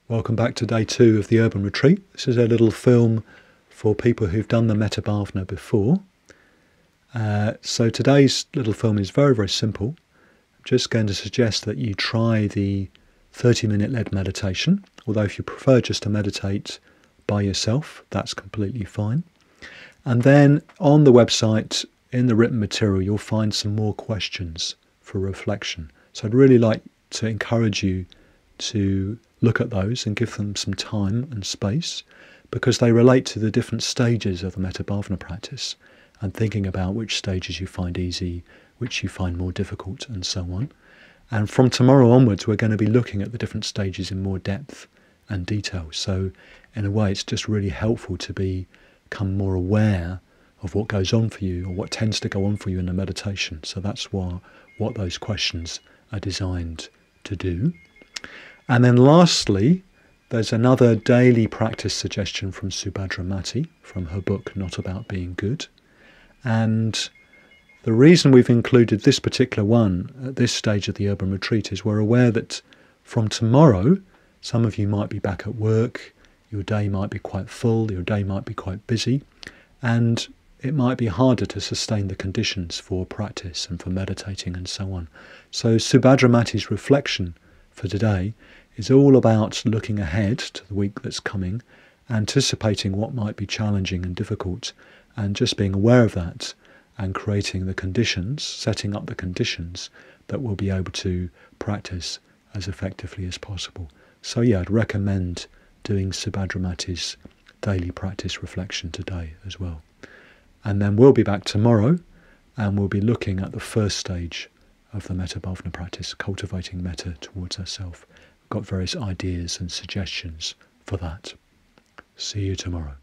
Welcome back to day 2 of the Urban Retreat. This is a little film for people who've done the Metta bhavana before. So today's little film is very, very simple. I'm just going to suggest that you try the 30-minute led meditation, although if you prefer just to meditate by yourself, that's completely fine. And then on the website, in the written material, you'll find some more questions for reflection. So I'd really like to encourage you to look at those and give them some time and space, because they relate to the different stages of the Metta bhavana practice, and thinking about which stages you find easy, which you find more difficult, and so on. And from tomorrow onwards, we're going to be looking at the different stages in more depth and detail. So in a way, it's just really helpful to become more aware of what goes on for you, or what tends to go on for you in the meditation. So that's what those questions are designed to do. And then lastly, there's another daily practice suggestion from Subhadra Matti, from her book Not About Being Good. And the reason we've included this particular one at this stage of the Urban Retreat is we're aware that from tomorrow, some of you might be back at work, your day might be quite full, your day might be quite busy, and it might be harder to sustain the conditions for practice and for meditating and so on. So Subhadra Matti's reflection for today is all about looking ahead to the week that's coming, anticipating what might be challenging and difficult, and just being aware of that and creating the conditions, setting up the conditions that we'll be able to practice as effectively as possible. So yeah, I'd recommend doing Subhadra Matti's daily practice reflection today as well. And then we'll be back tomorrow, and we'll be looking at the first stage of the Metta bhavana practice, cultivating metta towards ourselves. We've got various ideas and suggestions for that. See you tomorrow.